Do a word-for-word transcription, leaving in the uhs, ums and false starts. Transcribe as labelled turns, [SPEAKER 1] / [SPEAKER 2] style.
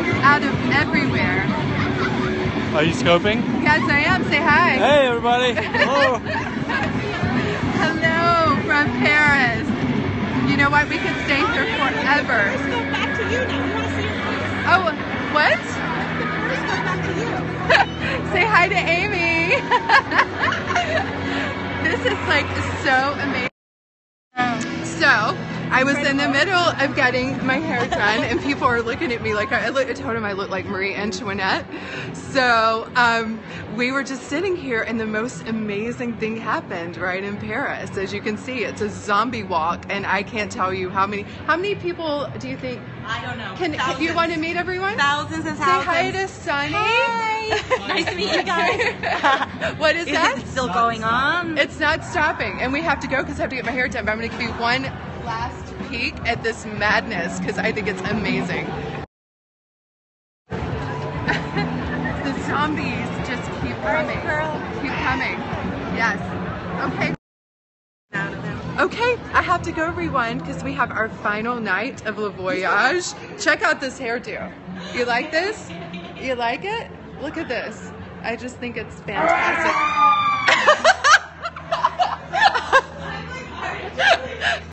[SPEAKER 1] out of everywhere.
[SPEAKER 2] Are you scoping?
[SPEAKER 1] Yes, I am. Say hi.
[SPEAKER 2] Hey, everybody. Hello.
[SPEAKER 1] Hello from Paris. You know what? We could stay here forever.
[SPEAKER 3] Let's go back to you now. We want to see your face.
[SPEAKER 1] Oh, what?
[SPEAKER 3] Let's go back to you.
[SPEAKER 1] Say hi to Amy. This is like so amazing. So, I was in the middle of getting my hair done and people are looking at me like, I, look, I told them I look like Marie Antoinette. So, um, we were just sitting here and the most amazing thing happened right in Paris. As you can see, it's a zombie walk and I can't tell you how many, how many people do you think?
[SPEAKER 3] I don't know.
[SPEAKER 1] Can, can you want to meet everyone?
[SPEAKER 3] Thousands and
[SPEAKER 1] Say
[SPEAKER 3] thousands.
[SPEAKER 1] hi to Sunny.
[SPEAKER 3] Hi. Nice to meet you guys.
[SPEAKER 1] What is,
[SPEAKER 3] Is
[SPEAKER 1] that?
[SPEAKER 3] it still going on?
[SPEAKER 1] It's not stopping, and we have to go because I have to get my hair done. But I'm going to give you one last peek at this madness because I think it's amazing. The zombies just keep coming. Keep coming. Yes. Okay. Okay, I have to go rewind because we have our final night of Le Voyage. Check out this hairdo. You like this? You like it? Look at this. I just think it's fantastic.